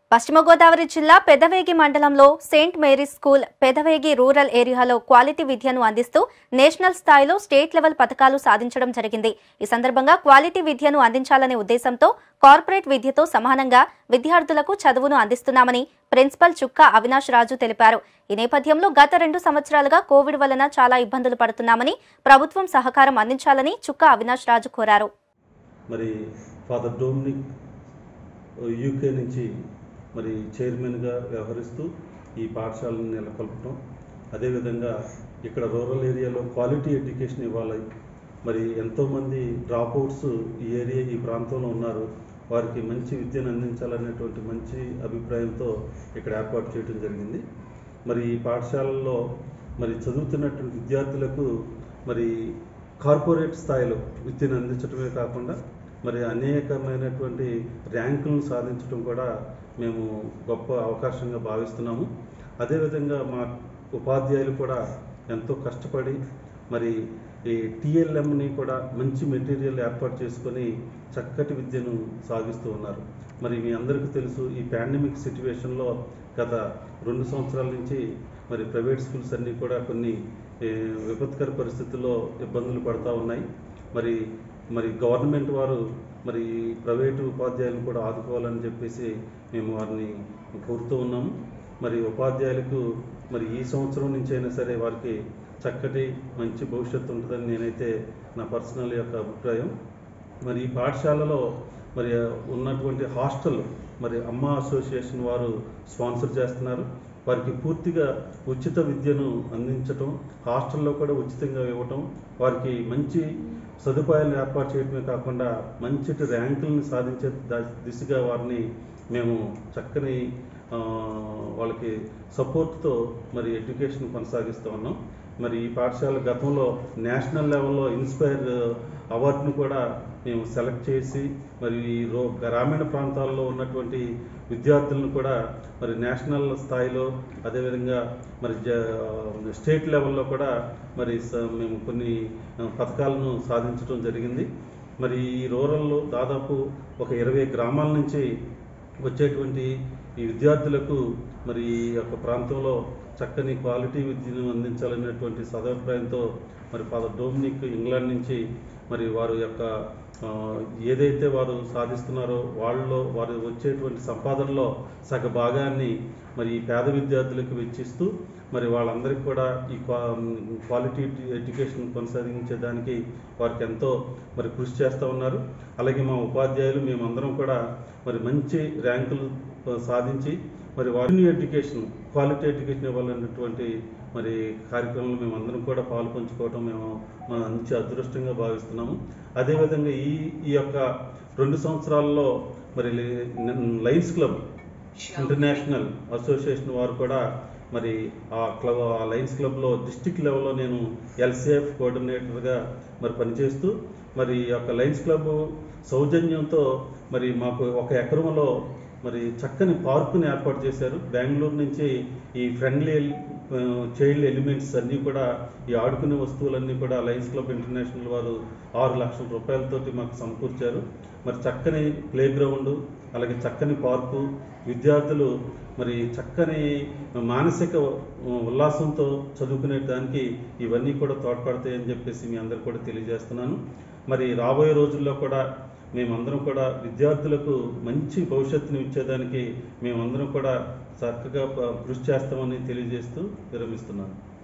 పశ్చిమ గోదావరి జిల్లా పెదవేగి మండలంలో Saint Mary's school Pedavegi rural ఏరియాలో క్వాలిటీ విద్యను అందిస్తూ నేషనల్ స్థాయిలో స్టేట్ లెవెల్ పతకాలు సాధించడం జరిగింది. ఈ సందర్భంగా క్వాలిటీ విద్యను అందించాలనే ఉద్దేశంతో కార్పొరేట్ విద్యతో సమానంగా విద్యార్థులకు చదువును అందిస్తున్నామని ప్రిన్సిపల్ చుక్కా అవినాష్ రాజు తెలిపారు. ఈ నేపథ్యంలో గత 2 సంవత్సరాలుగా కోవిడ్ వలన చాలా ఇబ్బందులు పడుతున్నామని ప్రభుత్వం సహకారం అందించాలని చుక్కా అవినాష్ రాజు కోరారు. మరి ఫాదర్ డొమినిక్ యూకే నుంచి మరి చైర్మన్గా వ్యవహరిస్తూ ఈ పాఠశాలను నెలకొల్పడం, అదేవిధంగా ఇక్కడ రూరల్ ఏరియాలో క్వాలిటీ ఎడ్యుకేషన్ ఇవ్వాలి. మరి ఎంతోమంది డ్రాప్అవుట్స్ ఈ ప్రాంతంలో ఉన్నారు, వారికి మంచి విద్యను అందించాలనేటువంటి మంచి అభిప్రాయంతో ఇక్కడ ఏర్పాటు చేయడం జరిగింది. మరి ఈ పాఠశాలలో మరి చదువుతున్నటువంటి విద్యార్థులకు మరి కార్పొరేట్ స్థాయిలో విద్యను అందించడమే కాకుండా మరి అనేకమైనటువంటి ర్యాంకులను సాధించడం కూడా మేము గొప్ప అవకాశంగా భావిస్తున్నాము. అదేవిధంగా మా ఉపాధ్యాయులు కూడా ఎంతో కష్టపడి మరి ఈ టీఎల్ఎంని కూడా మంచి మెటీరియల్ ఏర్పాటు చేసుకొని చక్కటి విద్యను సాగిస్తూ ఉన్నారు. మరి మీ అందరికీ తెలుసు, ఈ పాండమిక్ సిచ్యువేషన్లో గత 2 సంవత్సరాల నుంచి మరి ప్రైవేట్ స్కూల్స్ అన్నీ కూడా కొన్ని విపత్కర పరిస్థితుల్లో ఇబ్బందులు పడుతూ ఉన్నాయి. మరి గవర్నమెంట్ వారు మరి ప్రైవేటు ఉపాధ్యాయులను కూడా ఆదుకోవాలని చెప్పేసి మేము వారిని కోరుతూ ఉన్నాము. మరి ఉపాధ్యాయులకు మరి ఈ సంవత్సరం నుంచి అయినా సరే వారికి చక్కటి మంచి భవిష్యత్తు ఉంటుందని నేనైతే నా పర్సనల్ యొక్క అభిప్రాయం. మరి ఈ పాఠశాలలో మరి ఉన్నటువంటి హాస్టల్ మరి అమ్మ అసోసియేషన్ వారు స్పాన్సర్ చేస్తున్నారు. వారికి పూర్తిగా ఉచిత విద్యను అందించటం, హాస్టల్లో కూడా ఉచితంగా ఇవ్వటం, వారికి మంచి సదుపాయాలను ఏర్పాటు చేయడమే కాకుండా మంచి ర్యాంకులను సాధించే దిశగా వారిని మేము చక్కని వాళ్ళకి సపోర్ట్తో మరి ఎడ్యుకేషన్ కొనసాగిస్తూ ఉన్నాం. మరి ఈ పాఠశాల గతంలో నేషనల్ లెవెల్లో ఇన్స్పైర్ అవార్డును కూడా మేము సెలెక్ట్ చేసి మరి గ్రామీణ ప్రాంతాల్లో ఉన్నటువంటి విద్యార్థులను కూడా మరి నేషనల్ స్థాయిలో, అదేవిధంగా మరి స్టేట్ లెవెల్లో కూడా మరి మేము కొన్ని పథకాలను సాధించడం జరిగింది. మరి ఈ రూరల్లో దాదాపు ఒక 20 గ్రామాల నుంచి వచ్చేటువంటి ఈ విద్యార్థులకు మరి ఈ యొక్క ప్రాంతంలో చక్కని క్వాలిటీ విద్యను అందించాలనేటువంటి సదభిప్రాయంతో మరి ఫాదర్ డొమినిక్ ఇంగ్లాండ్ నుంచి మరి వారు యొక్క ఏదైతే వారు సాధిస్తున్నారో వారు వచ్చేటువంటి సంపాదనలో సగ భాగాన్ని మరి ఈ పేద విద్యార్థులకు వెచ్చిస్తూ మరి వాళ్ళందరికీ కూడా ఈ క్వాలిటీ ఎడ్యుకేషన్ కొనసాగించేదానికి వారికి ఎంతో మరి కృషి చేస్తూ ఉన్నారు. అలాగే మా ఉపాధ్యాయులు మేమందరం కూడా మరి మంచి ర్యాంకులు సాధించి మరి వారిని క్వాలిటీ ఎడ్యుకేషన్ ఇవ్వాలన్నటువంటి మరి కార్యక్రమంలో మేమందరం కూడా పాలు పంచుకోవడం మేము మంచి అదృష్టంగా భావిస్తున్నాము. అదేవిధంగా ఈ యొక్క 2 సంవత్సరాల్లో మరి లయన్స్ క్లబ్ ఇంటర్నేషనల్ అసోసియేషన్ వారు కూడా మరి ఆ లయన్స్ క్లబ్లో డిస్ట్రిక్ట్ లెవెల్లో నేను ఎల్సిఎఫ్ కోఆర్డినేటర్గా మరి పనిచేస్తూ మరి ఈ యొక్క లయన్స్ క్లబ్ సౌజన్యంతో మరి మాకు 1 ఎకరంలో మరి చక్కని పార్కుని ఏర్పాటు చేశారు. బెంగళూరు నుంచి ఈ ఫ్రెండ్లీ చైల్డ్ ఎలిమెంట్స్ అన్నీ కూడా, ఈ ఆడుకునే వస్తువులన్నీ కూడా లయన్స్ క్లబ్ ఇంటర్నేషనల్ వారు 6 లక్షల రూపాయలతోటి మాకు సమకూర్చారు. మరి చక్కని ప్లే గ్రౌండ్, అలాగే చక్కని పార్కు, విద్యార్థులు మరి చక్కని మానసిక ఉల్లాసంతో చదువుకునే దానికి ఇవన్నీ కూడా తోడ్పడతాయని చెప్పేసి మీ అందరు కూడా తెలియజేస్తున్నాను. మరి రాబోయే రోజుల్లో కూడా మేమందరం కూడా విద్యార్థులకు మంచి భవిష్యత్తును ఇచ్చేదానికి మేమందరం కూడా చక్కగా కృషి చేస్తామని తెలియజేస్తూ విరమిస్తున్నాను.